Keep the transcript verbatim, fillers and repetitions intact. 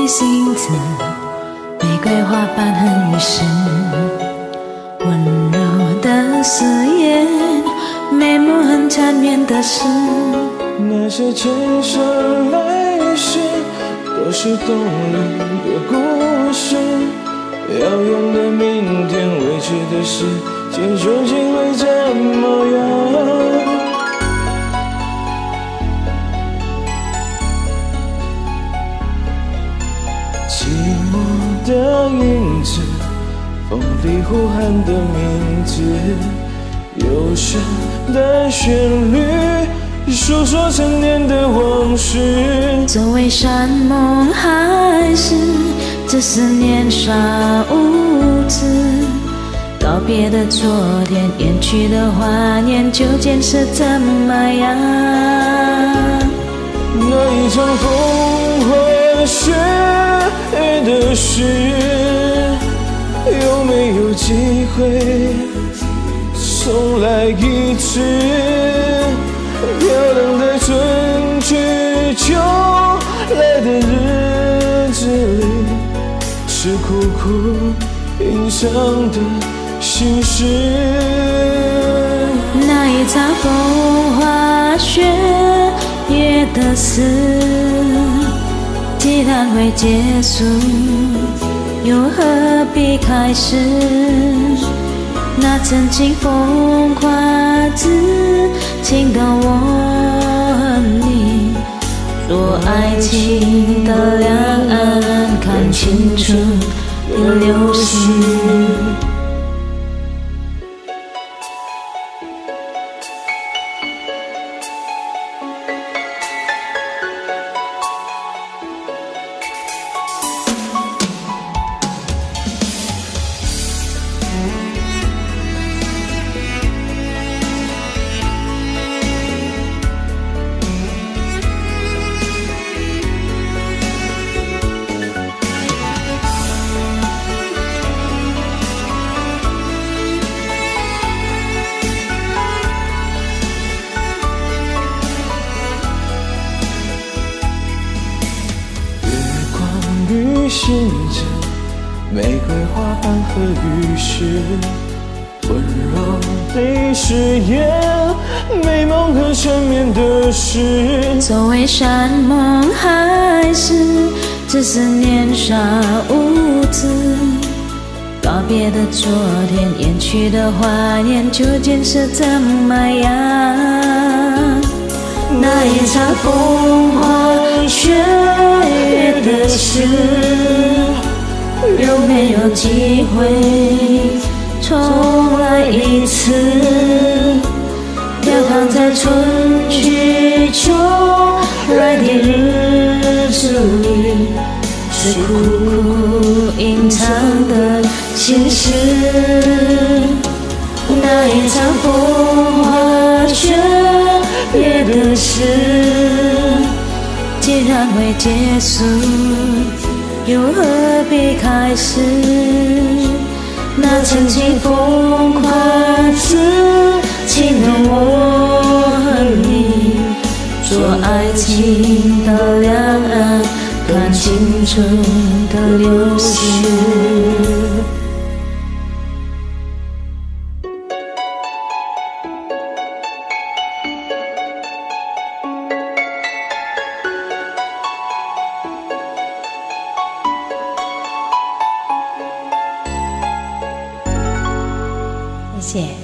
星子，玫瑰花瓣和雨丝，温柔的誓言，美梦很缠绵的事。 那些前生来世，都是动人的故事。遥远的明天，未知的事，今究竟会怎么样？寂寞的影子，风里呼喊的名字，忧伤的旋律，诉说陈年的往事。 作为山盟海誓，只是年少无知。告别的昨天，远去的怀念，究竟是怎么样？ 那一场风花雪月的事，有没有机会重来一次？漂亮的春去秋来的日子里，是苦苦吟唱的心事。 那一场风花雪月的事，既然会结束，又何必开始？那曾经风花之情的我和你，做爱情的两岸，看青春的流逝。 旅行着玫瑰花瓣和雨丝，温柔的誓言，美梦和缠绵的事。 所谓山盟海誓，只是年少无知。告别的昨天，远去的怀念，究竟是怎么样？那一场风花雪月的事，有没有机会重来一次？流淌在春去秋来的日子里，是苦苦吟唱的心事。那一场风花雪月的事，既然会结束，又何必开始？那曾经疯狂痴情的我和你，做爱情的两岸，看青春的流逝。谢谢。